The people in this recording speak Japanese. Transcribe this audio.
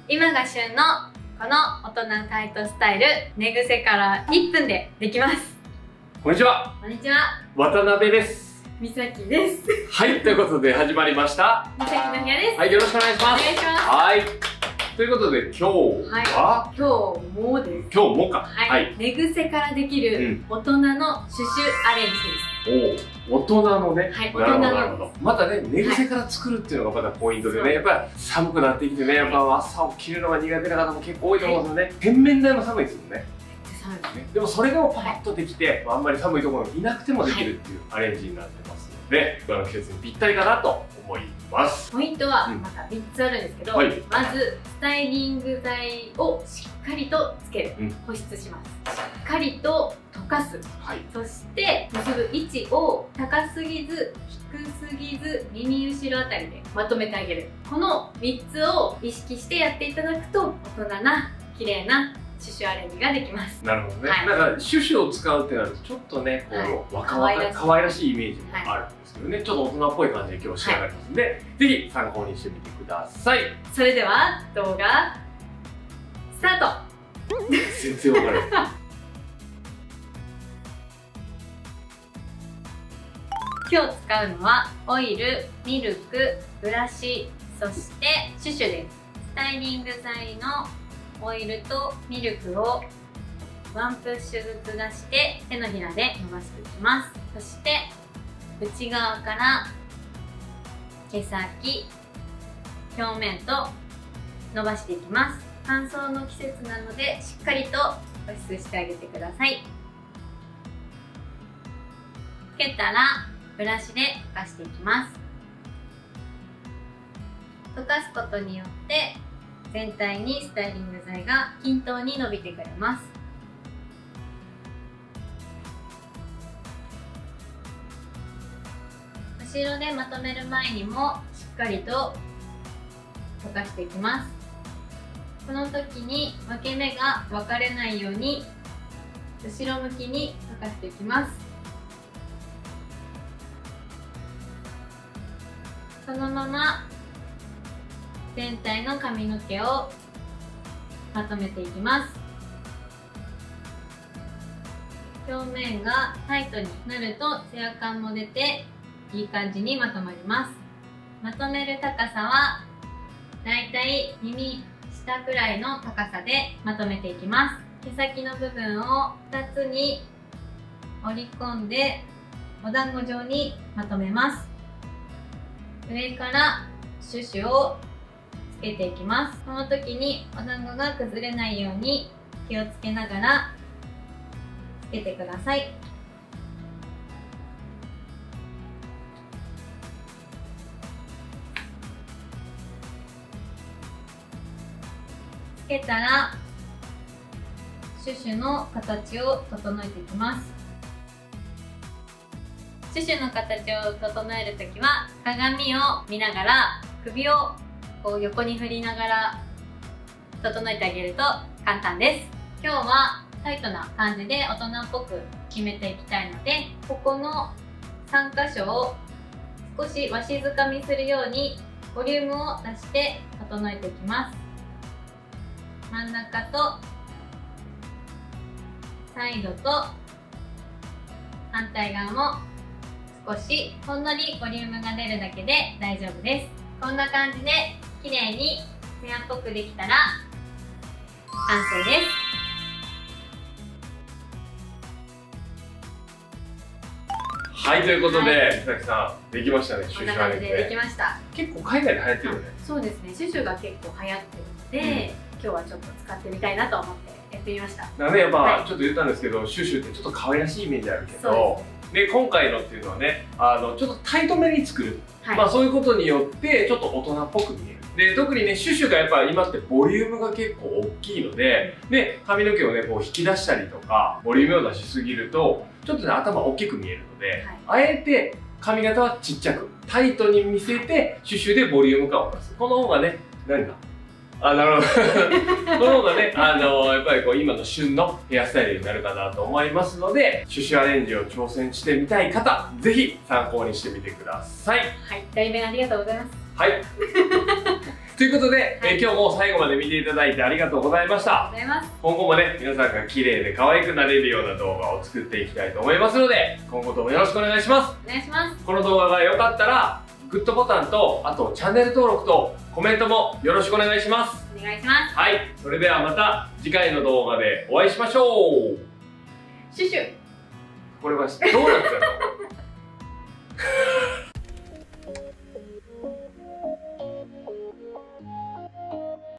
今が旬のこの大人タイトスタイル、寝癖から1分でできます。 こんにちは。 こんにちは。 渡辺です。 みさきです。 はい、ということで始まりました。 みさきの部屋です。 はい、よろしくお願いします。 お願いします。 はい。ということで今日は、 今日もです。 今日もか。 はい。寝癖からできる大人のシュシュアレンジです。 おお、大人のね。 はい、大人なるほど。またね、寝癖から作るっていうのがまたポイントでね、やっぱり寒くなってきてね、やっぱ朝起きるのが苦手な方も結構多いと思うんですよね。洗面台も寒いですもんね。でもそれがパパッとできて、あんまり寒いところにいなくてもできるっていうアレンジになってますので、この季節にぴったりかなと思います。 ポイントはまた3つあるんですけど、まずスタイリング剤をしっかりとつける、保湿します。しっかりと溶かす、そして結ぶ位置を高すぎず低すぎず耳後ろあたりでまとめてあげる。この3つを意識してやっていただくと大人な綺麗なシュシュアレンジができます。 なるほどね。なんかシュシュを使うってなるとちょっとね、こう可愛らしいイメージもあるんですけどね、ちょっと大人っぽい感じで今日仕上がりますので、ぜひ参考にしてみてください。 それでは動画スタート。 全然わからない。 今日使うのはオイル、ミルク、ブラシ、そしてシュシュです。スタイリング剤のオイルとミルクをワンプッシュずつ出して手のひらで伸ばしていきます。そして内側から毛先、表面と伸ばしていきます。乾燥の季節なのでしっかりと保湿してあげてください。つけたらブラシで溶かしていきます。溶かすことによって全体にスタイリング剤が均等に伸びてくれます。後ろでまとめる前にもしっかりと溶かしていきます。この時に分け目が分かれないように後ろ向きに溶かしていきます。そのまま全体の髪の毛をまとめていきます。表面がタイトになるとツヤ感も出ていい感じにまとまります。まとめる高さはだいたい耳下くらいの高さでまとめていきます。毛先の部分を2つに折り込んでお団子状にまとめます。上からシュシュをつけていきます。この時にお団子が崩れないように気をつけながらつけてください。つけたらシュシュの形を整えていきます。シュシュの形を整えるときは鏡を見ながら首をこう横に振りながら整えてあげると簡単です。今日はタイトな感じで大人っぽく決めていきたいので、ここの3箇所を少しわしづかみするようにボリュームを出して整えていきます。真ん中とサイドと反対側も少しほんのりボリュームが出るだけで大丈夫です。こんな感じで綺麗にツヤっぽくできたら完成です。 はい、ということで、みさきさん、できましたね、シュシュアレンジ。 できました。 結構海外で流行ってるよね。 そうですね、シュシュが結構流行ってるので、今日はちょっと使ってみたいなと思ってやってみました。 なんでやっぱ、ちょっと言ったんですけど、シュシュってちょっと可愛らしいイメージあるけど、で今回のっていうのはね、ちょっとタイトめに作る、そういうことによってちょっと大人っぽく見える。で特にねシュシュがやっぱ今ってボリュームが結構大きいので、髪の毛をねこう引き出したりとかボリュームを出しすぎるとちょっとね頭大きく見えるので、あえて髪型はちっちゃくタイトに見せてシュシュでボリューム感を出す。この方がね何かなるほどこの方がねやっぱりこう今の旬のヘアスタイルになるかなと思いますので、シュシュアレンジを挑戦してみたい方ぜひ参考にしてみてください。 はい、代弁ありがとうございます。 はいといいうことで、今日も最後まで見ていただいてありがとうございました。今後もね、皆さんが綺麗で可愛くなれるような動画を作っていきたいと思いますので、今後ともよろしくお願いします。 お願いします。 この動画が良かったら、グッドボタンと、あとチャンネル登録とコメントもよろしくお願いします。 お願いします。 はい、それではまた次回の動画でお会いしましょう。 シュシュ。 これはどうなってたの？